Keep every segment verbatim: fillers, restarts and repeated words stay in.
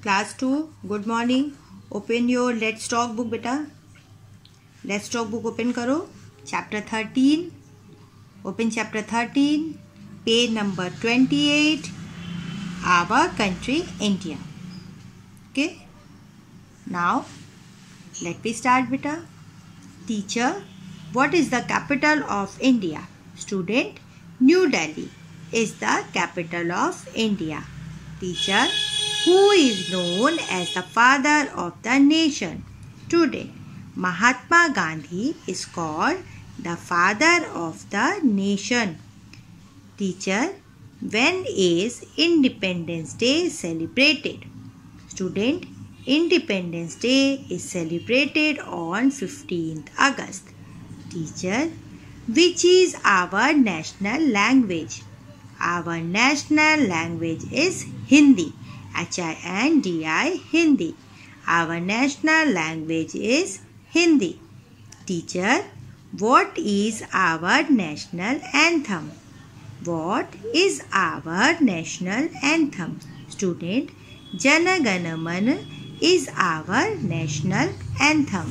Class two, good morning. Open your let's talk book बेटा. Let's talk book open करो. Chapter thirteen. Open chapter thirteen. Page number twenty eight. Our country India. Okay. Now let me start बेटा. Teacher, what is the capital of India? Student, New Delhi is the capital of India. Teacher, who is known as the father of the nation? Student, Mahatma Gandhi is called the father of the nation. Teacher, when is Independence Day celebrated? Student, Independence Day is celebrated on fifteenth August. Teacher, which is our national language? Our national language is Hindi. H I N D I, Hindi. Our national language is Hindi. Teacher, what is our national anthem? What is our national anthem? Student, Jana Gana Mana is our national anthem.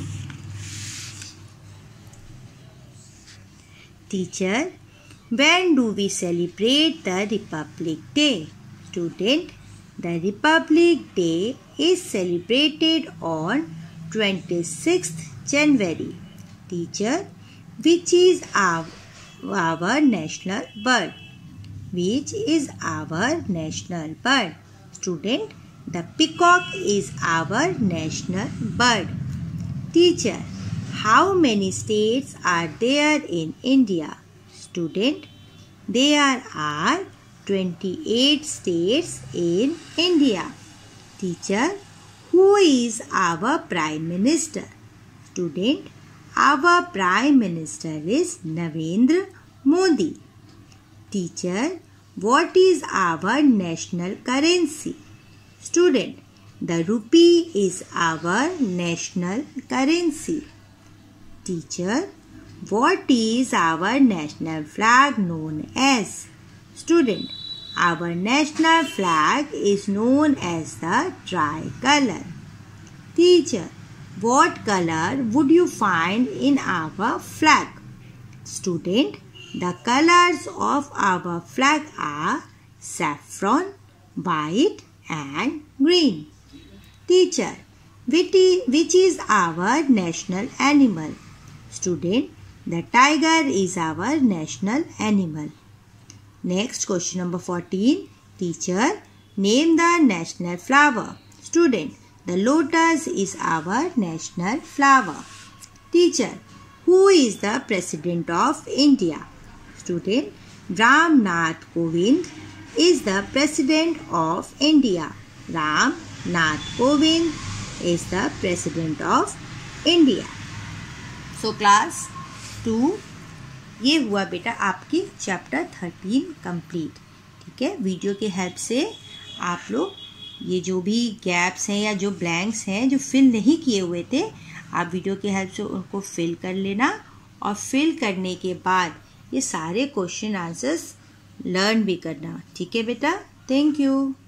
Teacher, when do we celebrate the Republic Day? Student, the Republic Day is celebrated on twenty-sixth January. Teacher, which is our, our national bird? Which is our national bird? Student, the peacock is our national bird. Teacher, how many states are there in India? Student, there are twenty-eight states in India. Teacher, who is our Prime Minister? Student, our Prime Minister is Narendra Modi. Teacher, what is our national currency? Student, the rupee is our national currency. Teacher, what is our national flag known as? Student, our national flag is known as the tricolor. Teacher, what color would you find in our flag? Student, the colors of our flag are saffron, white and green. Teacher, which is our national animal? Student, the tiger is our national animal. Next, question number fourteen. Teacher, name the national flower. Student, the lotus is our national flower. Teacher, who is the President of India? Student, Ram Nath Kovind is the President of India. Ram Nath Kovind is the President of India. So class two, ये हुआ बेटा आपकी chapter thirteen complete. ठीक है, video के help से आप लोग ये जो भी गैप्स हैं या जो ब्लैंक्स हैं जो फिल नहीं किए हुए थे, आप वीडियो के हेल्प से उनको फिल कर लेना. और फिल करने के बाद ये सारे क्वेश्चन आंसर्स लर्न भी करना. ठीक है बेटा, थैंक यू.